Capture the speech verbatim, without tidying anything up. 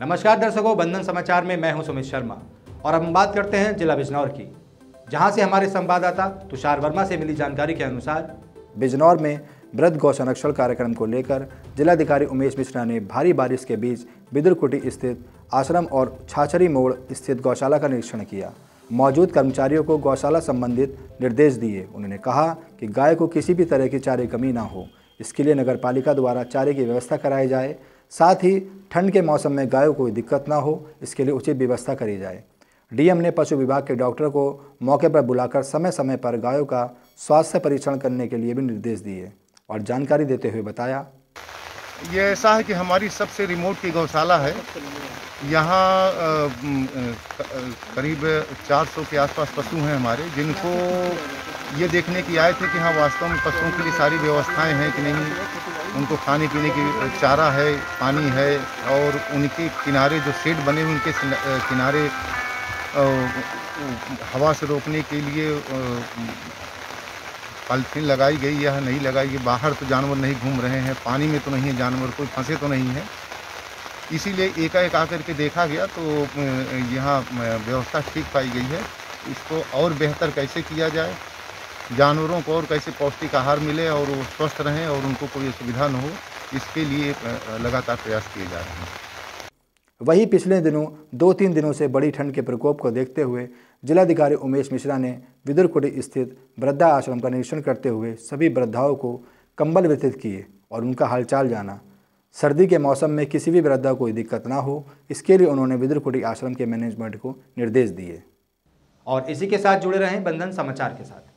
नमस्कार दर्शकों, बंधन समाचार में मैं हूं सुमित शर्मा और अब हम बात करते हैं जिला बिजनौर की, जहां से हमारे संवाददाता तुषार वर्मा से मिली जानकारी के अनुसार बिजनौर में वृद्ध गौ संरक्षण कार्यक्रम को लेकर जिलाधिकारी उमेश मिश्रा ने भारी बारिश के बीच बिदुरकुटी स्थित आश्रम और छाछरी मोड़ स्थित गौशाला का निरीक्षण किया। मौजूद कर्मचारियों को गौशाला संबंधित निर्देश दिए। उन्होंने कहा कि गाय को किसी भी तरह की चारे कमी ना हो, इसके लिए नगर पालिका द्वारा चारे की व्यवस्था कराई जाए। साथ ही ठंड के मौसम में गायों को कोई दिक्कत ना हो, इसके लिए उचित व्यवस्था करी जाए। डीएम ने पशु विभाग के डॉक्टर को मौके पर बुलाकर समय समय पर गायों का स्वास्थ्य परीक्षण करने के लिए भी निर्देश दिए और जानकारी देते हुए बताया, ये ऐसा है कि हमारी सबसे रिमोट की गौशाला है। यहाँ करीब चार सौ के आसपास पशु हैं हमारे, जिनको ये देखने की आए थे कि हाँ वास्तव में पशुओं के लिए सारी व्यवस्थाएं हैं कि नहीं, उनको खाने पीने की चारा है, पानी है, और उनके किनारे जो शेड बने हुए उनके किनारे हवा से रोकने के लिए पॉलिथीन लगाई गई या नहीं लगाई गई। बाहर तो जानवर नहीं घूम रहे हैं, पानी में तो नहीं है जानवर, कोई फंसे तो नहीं है, इसीलिए एकाएक आकर के देखा गया तो यहाँ व्यवस्था ठीक पाई गई है। इसको और बेहतर कैसे किया जाए, जानवरों को और कैसे पौष्टिक आहार मिले और वो स्वस्थ रहें और उनको कोई असुविधा न हो, इसके लिए लगातार प्रयास किए जा रहे हैं। वहीं पिछले दिनों दो तीन दिनों से बड़ी ठंड के प्रकोप को देखते हुए जिलाधिकारी उमेश मिश्रा ने बिदुरकुटी स्थित वृद्धा आश्रम का निरीक्षण करते हुए सभी वृद्धाओं को कंबल वितरित किए और उनका हालचाल जाना। सर्दी के मौसम में किसी भी वृद्धा को कोई दिक्कत ना हो, इसके लिए उन्होंने बिदुरकुटी आश्रम के मैनेजमेंट को निर्देश दिए। और इसी के साथ जुड़े रहें बंधन समाचार के साथ।